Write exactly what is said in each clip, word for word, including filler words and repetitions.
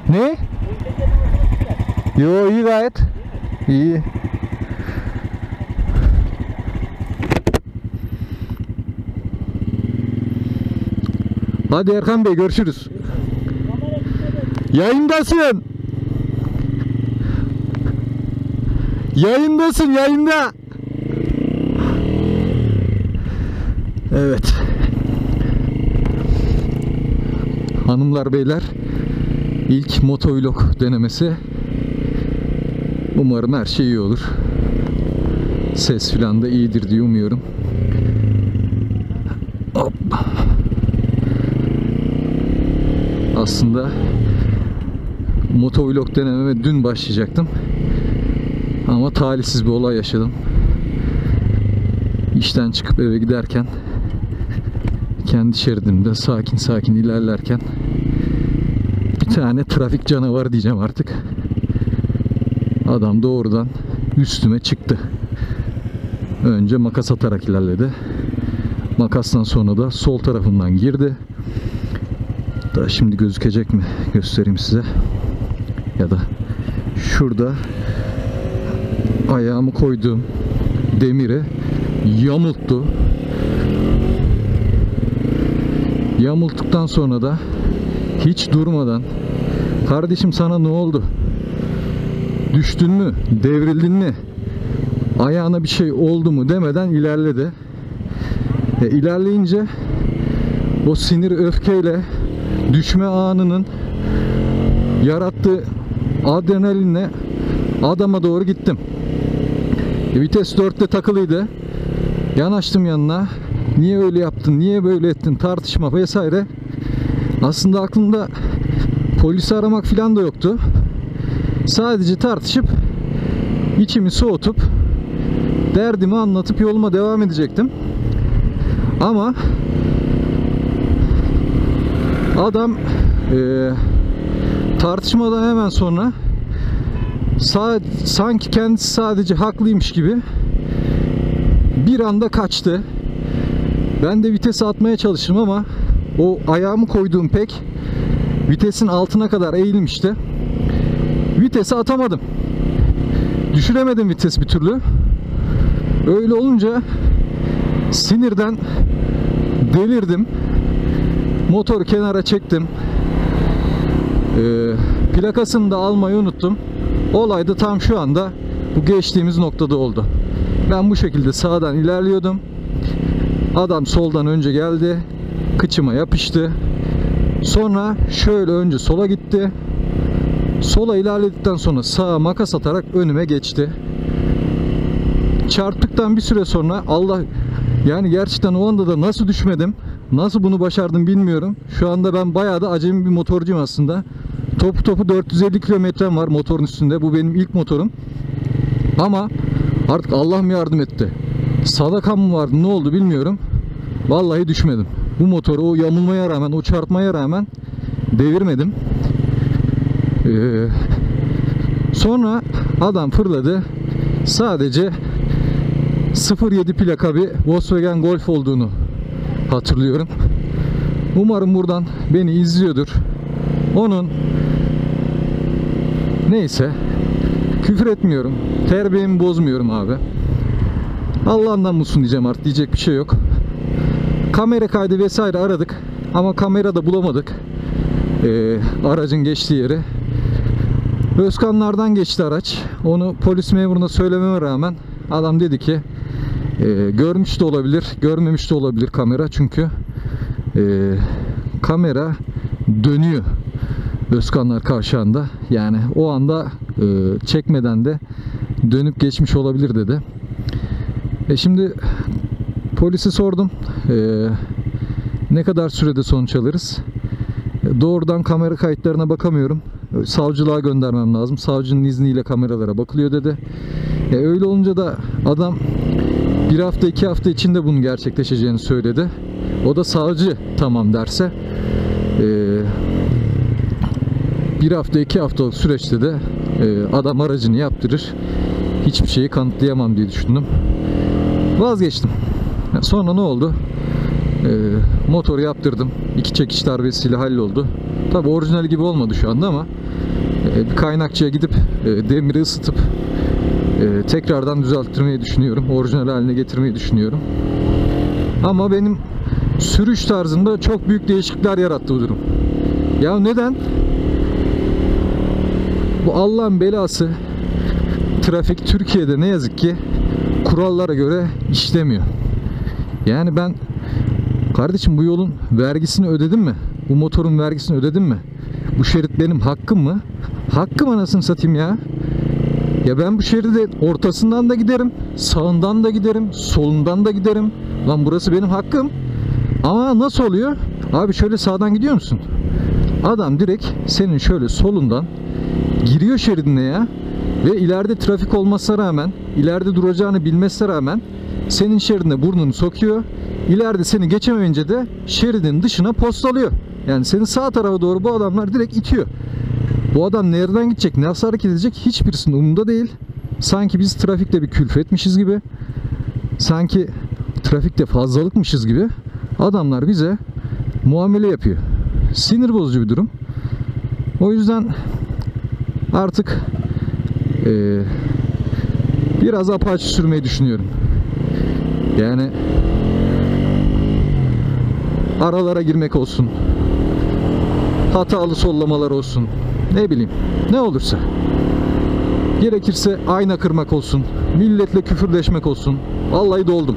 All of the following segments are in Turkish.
Ne? Yo, iyi gayet. İyi. Hadi Erkan Bey, görüşürüz. Yayındasın. Yayındasın, yayında. Evet. Hanımlar beyler, ilk motovlog denemesi. Umarım her şey iyi olur. Ses filan da iyidir diye umuyorum. Hop. Aslında motovlog denememe dün başlayacaktım. Ama talihsiz bir olay yaşadım. İşten çıkıp eve giderken, kendi şeridimde sakin sakin ilerlerken bir tane trafik canavarı diyeceğim artık. Adam doğrudan üstüme çıktı. Önce makas atarak ilerledi. Makastan sonra da sol tarafından girdi. Daha şimdi gözükecek mi? Göstereyim size. Ya da şurada ayağımı koyduğum demiri yamulttu. Yamulttuktan sonra da hiç durmadan "Kardeşim, sana ne oldu? Düştün mü? Devrildin mi? Ayağına bir şey oldu mu?" demeden ilerledi. E, ilerleyince o sinir, öfkeyle düşme anının yarattığı adrenalinle adama doğru gittim. E, vites dörtte takılıydı. Yanaştım yanına. Niye öyle yaptın? Niye böyle ettin? Tartışma vesaire. Aslında aklımda polisi aramak falan da yoktu. Sadece tartışıp içimi soğutup derdimi anlatıp yoluma devam edecektim. Ama adam e, tartışmadan hemen sonra sa sanki kendisi sadece haklıymış gibi bir anda kaçtı. Ben de vitesi atmaya çalıştım ama o ayağımı koyduğum pek vitesin altına kadar eğilmişti. Vitesi atamadım. Düşüremedim vites bir türlü. Öyle olunca sinirden delirdim. Motoru kenara çektim. Ee, plakasını da almayı unuttum. Olay da tam şu anda bu geçtiğimiz noktada oldu. Ben bu şekilde sağdan ilerliyordum. Adam soldan önce geldi. Kıçıma yapıştı. Sonra şöyle önce sola gitti. Sola ilerledikten sonra sağa makas atarak önüme geçti. Çarptıktan bir süre sonra Allah, yani gerçekten o anda da nasıl düşmedim, nasıl bunu başardım bilmiyorum. Şu anda ben bayağı da acemi bir motorcuyum aslında. Topu topu dört yüz elli kilometrem var motorun üstünde. Bu benim ilk motorum. Ama artık Allah mı yardım etti, sadakam mı vardı, ne oldu bilmiyorum. Vallahi düşmedim. Bu motoru o yamulmaya rağmen, o çarpmaya rağmen devirmedim. Ee, sonra adam fırladı. Sadece sıfır yedi plaka bir Volkswagen Golf olduğunu hatırlıyorum. Umarım buradan beni izliyordur. Onun, neyse, küfür etmiyorum, terbiyemi bozmuyorum abi. Allah'ından musun diyeceğim, artık diyecek bir şey yok. Kamera kaydı vesaire aradık ama kamerada bulamadık ee, aracın geçtiği yeri. Özkanlardan geçti araç. Onu polis memuruna söylememe rağmen adam dedi ki e, görmüş de olabilir, görmemiş de olabilir kamera, çünkü e, kamera dönüyor Özkanlar kavşağında. Yani o anda e, çekmeden de dönüp geçmiş olabilir dedi. E şimdi polisi sordum. E, ne kadar sürede sonuç alırız? E, doğrudan kamera kayıtlarına bakamıyorum. Savcılığa göndermem lazım. Savcının izniyle kameralara bakılıyor dedi. E, öyle olunca da adam bir hafta iki hafta içinde bunun gerçekleşeceğini söyledi. O da savcı tamam derse e, bir hafta iki haftalık süreçte de e, adam aracını yaptırır. Hiçbir şeyi kanıtlayamam diye düşündüm. Vazgeçtim. Yani sonra ne oldu? E, motoru yaptırdım. İki çekiş darbesiyle halloldu. Tabi orijinal gibi olmadı şu anda ama e, bir kaynakçıya gidip e, demiri ısıtıp e, tekrardan düzelttirmeyi düşünüyorum. Orijinal haline getirmeyi düşünüyorum. Ama benim sürüş tarzımda çok büyük değişiklikler yarattı bu durum. Ya neden? Bu Allah'ın belası trafik Türkiye'de ne yazık ki kurallara göre işlemiyor. Yani ben kardeşim bu yolun vergisini ödedim mi? Bu motorun vergisini ödedim mi? Bu şerit benim hakkım mı? Hakkım anasını satayım ya. Ya ben bu şeride ortasından da giderim, sağından da giderim, solundan da giderim. Lan burası benim hakkım. Ama nasıl oluyor? Abi şöyle sağdan gidiyor musun? Adam direkt senin şöyle solundan giriyor şeridine ya. Ve ileride trafik olmasına rağmen, ileride duracağını bilmesine rağmen senin şeridine burnunu sokuyor. İleride seni geçemeyince de şeridin dışına postalıyor. Yani senin sağ tarafa doğru bu adamlar direkt itiyor. Bu adam nereden gidecek, nasıl hareket edecek hiçbirisinin umurunda değil. Sanki biz trafikte bir külfetmişiz gibi, sanki trafikte fazlalıkmışız gibi adamlar bize muamele yapıyor. Sinir bozucu bir durum. O yüzden artık e, biraz Apache sürmeyi düşünüyorum. Yani aralara girmek olsun, hatalı sollamalar olsun, ne bileyim ne olursa, gerekirse ayna kırmak olsun, milletle küfürleşmek olsun. Vallahi doldum.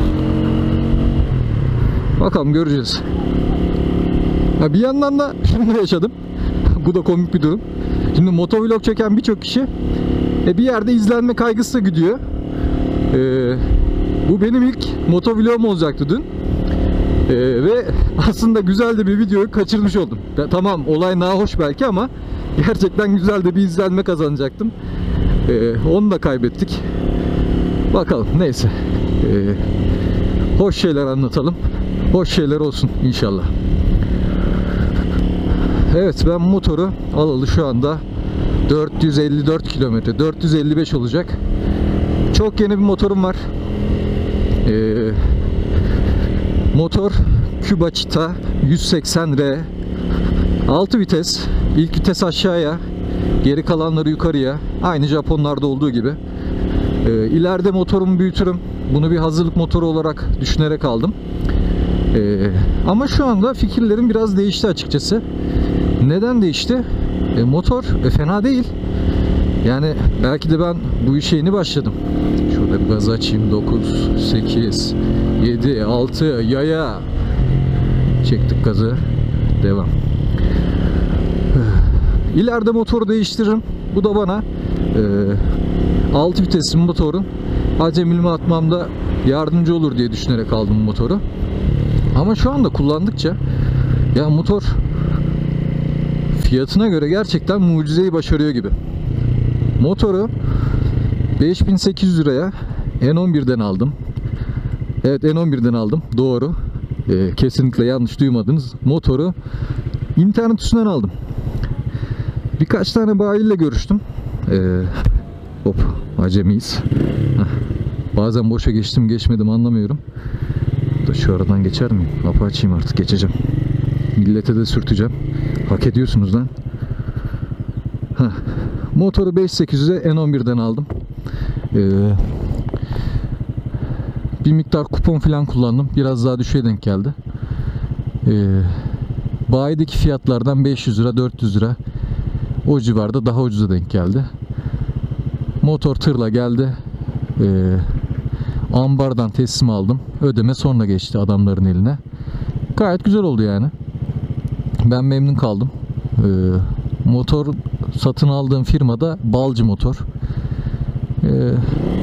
Bakalım göreceğiz. Ha, bir yandan da şunu yaşadım. Bu da komik bir durum. Şimdi motovlog çeken birçok kişi e, bir yerde izlenme kaygısı da gidiyor. E, bu benim ilk motovlogum olacaktı dün. E, ve aslında güzel de bir videoyu kaçırmış oldum. Ya, tamam olay nahoş belki ama gerçekten güzel de bir izlenme kazanacaktım. E, onu da kaybettik. Bakalım neyse. E, hoş şeyler anlatalım. Hoş şeyler olsun inşallah. Evet, ben motoru alalı şu anda dört yüz elli dört kilometre, dört yüz elli beş olacak. Çok yeni bir motorum var. Ee, motor Cuba Chita yüz seksen R. altı vites. İlk vites aşağıya, geri kalanları yukarıya. Aynı Japonlarda olduğu gibi. Ee, ileride motorumu büyütürüm. Bunu bir hazırlık motoru olarak düşünerek aldım. Ee, ama şu anda fikirlerim biraz değişti açıkçası. Neden değişti? E, motor e, fena değil. Yani belki de ben bu işe yeni başladım. Şurada bir gaz açayım. dokuz, sekiz, yedi, altı yaya. Çektik gazı. Devam. İleride motoru değiştiririm. Bu da bana e, altı vitesli motorun acemilme atmamda yardımcı olur diye düşünerek aldım motoru. Ama şu anda kullandıkça ya motor fiyatına göre gerçekten mucizeyi başarıyor gibi. Motoru beş bin sekiz yüz liraya N on birden aldım. Evet, N on birden aldım. Doğru. Ee, kesinlikle yanlış duymadınız. Motoru internet üstünden aldım. Birkaç tane bayiyle görüştüm. Ee, hop, acemiyiz. Heh. Bazen boşa geçtim geçmedim anlamıyorum. Da şu aradan geçer miyim? Apache'yim artık, geçeceğim. Millete de sürteceğim. Hak ediyorsunuz lan. Heh. Motoru beş bin sekiz yüze N on birden aldım. Ee, bir miktar kupon falan kullandım. Biraz daha düşüğe denk geldi. Ee, bayideki fiyatlardan beş yüz lira, dört yüz lira o civarda daha ucuza denk geldi. Motor tırla geldi. Ee, ambardan teslim aldım. Ödeme sonra geçti adamların eline. Gayet güzel oldu yani. Ben memnun kaldım. Ee, motor satın aldığım firmada Balcı Motor. Ee,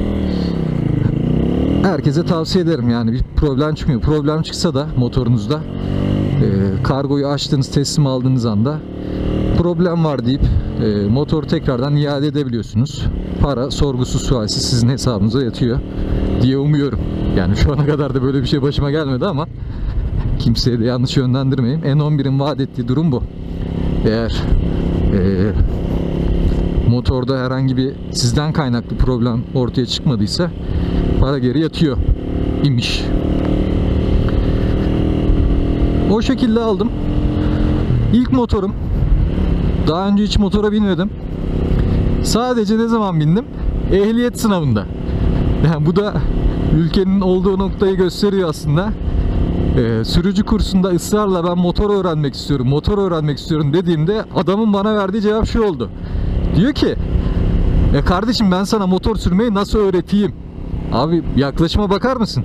herkese tavsiye ederim, yani bir problem çıkmıyor. Problem çıksa da motorunuzda e, kargoyu açtığınız, teslim aldığınız anda problem var deyip e, motoru tekrardan iade edebiliyorsunuz. Para sorgusuz sualsiz sizin hesabınıza yatıyor diye umuyorum. Yani şu ana kadar da böyle bir şey başıma gelmedi ama kimseye de yanlış yönlendirmeyeyim. N on bir'in vaat ettiği durum bu. Eğer e, motorda herhangi bir sizden kaynaklı problem ortaya çıkmadıysa para geri yatıyor imiş. O şekilde aldım. İlk motorum. Daha önce hiç motora binmedim. Sadece ne zaman bindim? Ehliyet sınavında. Yani bu da ülkenin olduğu noktayı gösteriyor aslında. Ee, sürücü kursunda ısrarla ben motor öğrenmek istiyorum, motor öğrenmek istiyorum dediğimde adamın bana verdiği cevap şu oldu. Diyor ki, ya kardeşim ben sana motor sürmeyi nasıl öğreteyim? Abi yaklaşıma bakar mısın?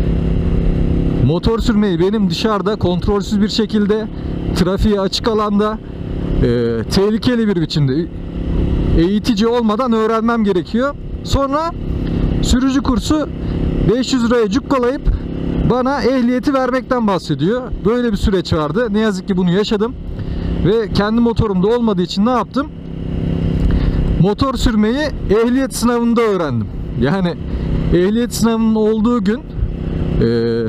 Motor sürmeyi benim dışarıda kontrolsüz bir şekilde trafiğe açık alanda e, tehlikeli bir biçimde eğitici olmadan öğrenmem gerekiyor. Sonra sürücü kursu beş yüz liraya cukkalayıp bana ehliyeti vermekten bahsediyor. Böyle bir süreç vardı. Ne yazık ki bunu yaşadım. Ve kendi motorumda olmadığı için ne yaptım? Motor sürmeyi ehliyet sınavında öğrendim. Yani ehliyet sınavının olduğu gün e,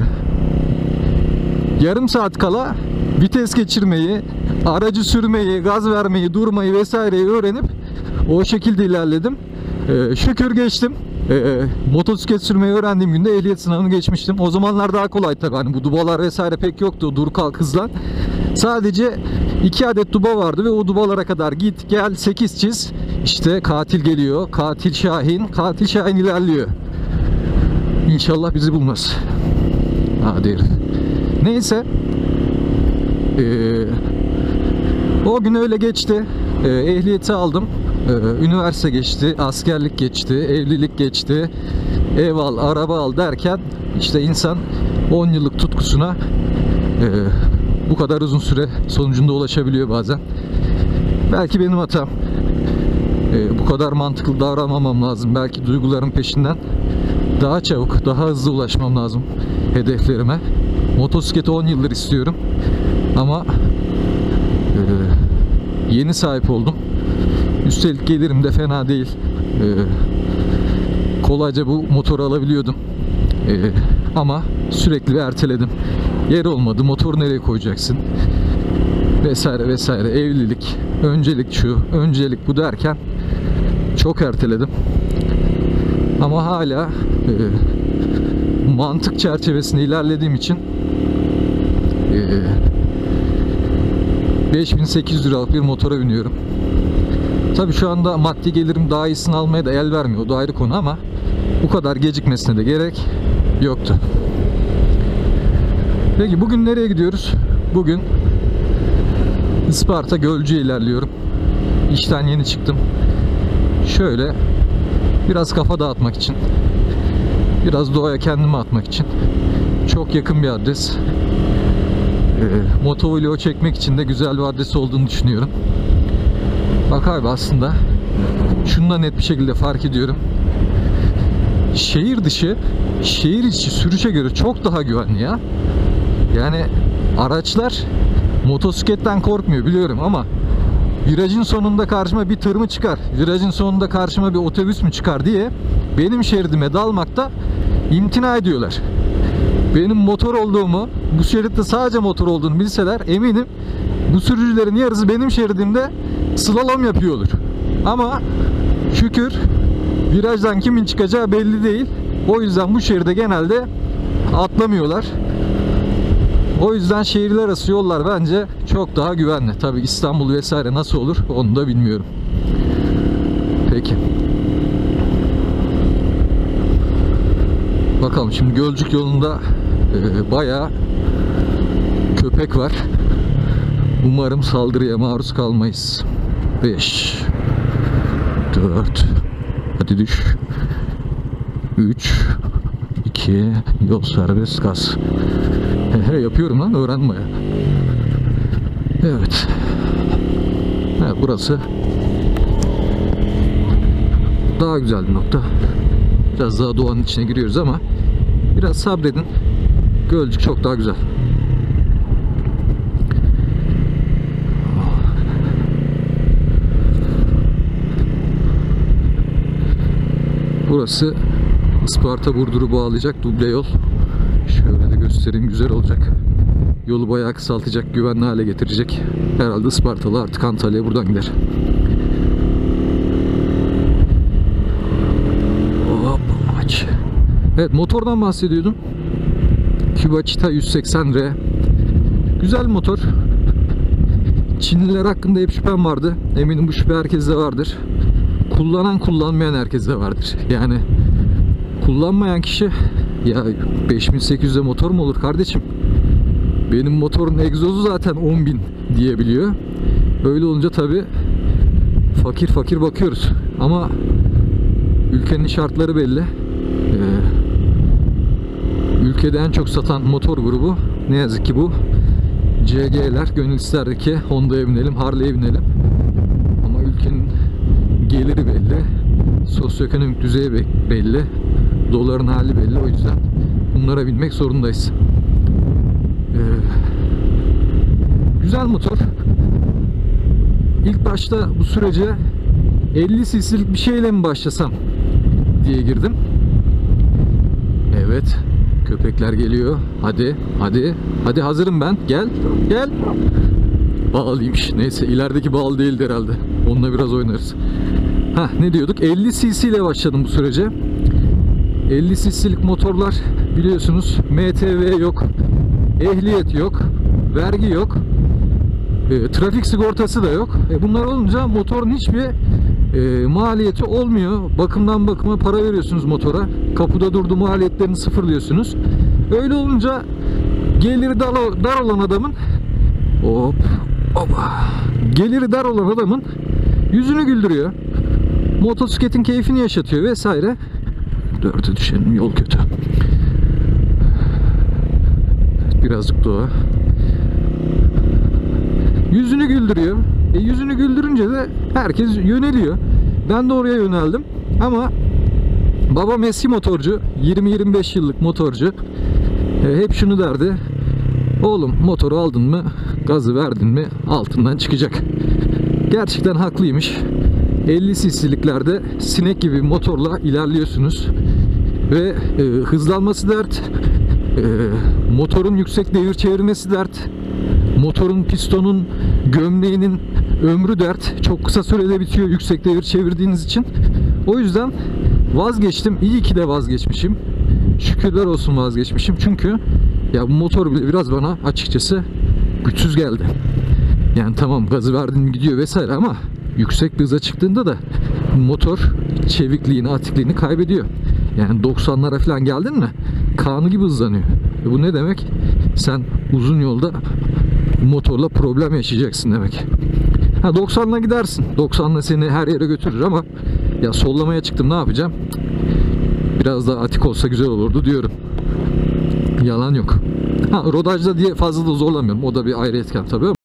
yarım saat kala vites geçirmeyi, aracı sürmeyi, gaz vermeyi, durmayı vesaireyi öğrenip o şekilde ilerledim. E, şükür geçtim. E, motosiklet sürmeyi öğrendiğim günde ehliyet sınavını geçmiştim. O zamanlar daha kolay tabii. Hani bu dubalar vesaire pek yoktu. Dur kalk hızlan. Sadece iki adet duba vardı ve o dubalara kadar git gel sekiz çiz. İşte katil geliyor. Katil Şahin. Katil Şahin ilerliyor. İnşallah bizi bulmaz. Hadi herif. Neyse. Ee, o gün öyle geçti. Ee, ehliyeti aldım. Ee, üniversite geçti. Askerlik geçti. Evlilik geçti. Ev al, araba al derken işte insan on yıllık tutkusuna e, bu kadar uzun süre sonucunda ulaşabiliyor bazen. Belki benim hatam. Ee, bu kadar mantıklı davranmamam lazım. Belki duyguların peşinden daha çabuk, daha hızlı ulaşmam lazım hedeflerime. Motosikleti on yıldır istiyorum. Ama e, yeni sahip oldum. Üstelik gelirim de fena değil. E, kolayca bu motoru alabiliyordum. E, ama sürekli bir erteledim. Yer olmadı. Motoru nereye koyacaksın? Vesaire vesaire. Evlilik, öncelik şu, öncelik bu derken çok erteledim. Ama hala e, mantık çerçevesinde ilerlediğim için e, beş bin sekiz yüz liralık bir motora biniyorum. Tabii şu anda maddi gelirim daha iyisini almaya da el vermiyor. O da ayrı konu ama bu kadar gecikmesine de gerek yoktu. Peki bugün nereye gidiyoruz? Bugün Isparta Gölcük'e ilerliyorum. İşten yeni çıktım. Şöyle biraz kafa dağıtmak için, biraz doğaya kendimi atmak için çok yakın bir adres. E, motovlog çekmek için de güzel bir adres olduğunu düşünüyorum. Bak abi aslında şunu da net bir şekilde fark ediyorum. Şehir dışı, şehir içi sürüşe göre çok daha güvenli ya. Yani araçlar motosikletten korkmuyor biliyorum ama virajın sonunda karşıma bir tır mı çıkar, virajın sonunda karşıma bir otobüs mü çıkar diye benim şeridime dalmakta imtina ediyorlar. Benim motor olduğumu, bu şeritte sadece motor olduğunu bilseler eminim bu sürücülerin yarısı benim şeridimde slalom yapıyor olur. Ama şükür virajdan kimin çıkacağı belli değil. O yüzden bu şeride genelde atlamıyorlar. O yüzden şehirler arası yollar bence çok daha güvenli. Tabii İstanbul vesaire nasıl olur onu da bilmiyorum. Peki. Bakalım şimdi Gölcük yolunda e, bayağı köpek var. Umarım saldırıya maruz kalmayız. beş dört hadi düş. üç iki yol serbest gaz. He he yapıyorum lan, öğrenme ya. Evet. Evet burası daha güzel bir nokta. Biraz daha doğanın içine giriyoruz ama biraz sabredin. Gölcük çok daha güzel. Burası Isparta Burdur'u bağlayacak duble yol. Şöyle de göstereyim, güzel olacak. Yolu bayağı kısaltacak, güvenli hale getirecek. Herhalde Ispartalı artık Antalya'ya buradan gider. Hop, aç. Evet, motordan bahsediyordum. Kubaqita yüz seksen R. Güzel motor. Çinliler hakkında hep şüphem vardı. Eminim bu şüphe herkeste vardır. Kullanan kullanmayan herkeste vardır. Yani kullanmayan kişi ya beş bin sekiz yüz'e motor mu olur kardeşim? Benim motorun egzozu zaten on bin diyebiliyor. Böyle olunca tabi fakir fakir bakıyoruz. Ama ülkenin şartları belli. Ee, ülkede en çok satan motor grubu ne yazık ki bu. C G'ler. Gönül isterdi ki Honda'ya binelim, Harley'e binelim. Ama ülkenin geliri belli. Sosyoekonomik düzeyi belli. Doların hali belli. O yüzden bunlara binmek zorundayız. Ee, güzel motor. İlk başta bu sürece elli cc'lik bir şeyle mi başlasam diye girdim. Evet. Köpekler geliyor. Hadi. Hadi. Hadi hazırım ben. Gel. Gel. Bağlıymış. Neyse ilerideki bağlı değildi herhalde. Onunla biraz oynarız. Hah, ne diyorduk? elli cc ile başladım bu sürece. elli cc'lik motorlar biliyorsunuz M T V yok. Ehliyet yok. Vergi yok. E, trafik sigortası da yok. E, bunlar olunca motorun hiçbir e, maliyeti olmuyor. Bakımdan bakıma para veriyorsunuz motora. Kapıda durdu maliyetlerini sıfırlıyorsunuz. Öyle olunca geliri dar, dar olan adamın hop hopa geliri dar olan adamın yüzünü güldürüyor. Motosikletin keyfini yaşatıyor vesaire. Dörde düşelim, yol kötü. Birazcık doğa. Yüzünü güldürüyor. E, yüzünü güldürünce de herkes yöneliyor. Ben de oraya yöneldim. Ama babam eski motorcu. yirmi yirmi beş yıllık motorcu. E, hep şunu derdi. Oğlum motoru aldın mı, gazı verdin mi altından çıkacak. Gerçekten haklıymış. elli cc'liklerde sinek gibi motorla ilerliyorsunuz. Ve e, hızlanması dert. E, motorun yüksek devir çevirmesi dert. Motorun, pistonun, gömleğinin ömrü dert. Çok kısa sürede bitiyor yüksek devir çevirdiğiniz için. O yüzden vazgeçtim. İyi ki de vazgeçmişim. Şükürler olsun vazgeçmişim. Çünkü ya bu motor bile biraz bana açıkçası güçsüz geldi. Yani tamam gazı verdin mi gidiyor vesaire ama yüksek bir hıza çıktığında da motor çevikliğini, atikliğini kaybediyor. Yani doksanlara falan geldin mi kanı gibi hızlanıyor. E bu ne demek? Sen uzun yolda motorla problem yaşayacaksın demek. Ha doksanla gidersin. doksanla seni her yere götürür ama ya sollamaya çıktım ne yapacağım? Biraz daha atik olsa güzel olurdu diyorum. Yalan yok. Ha rodajda diye fazla da zorlamıyorum. O da bir ayrı etken tabii.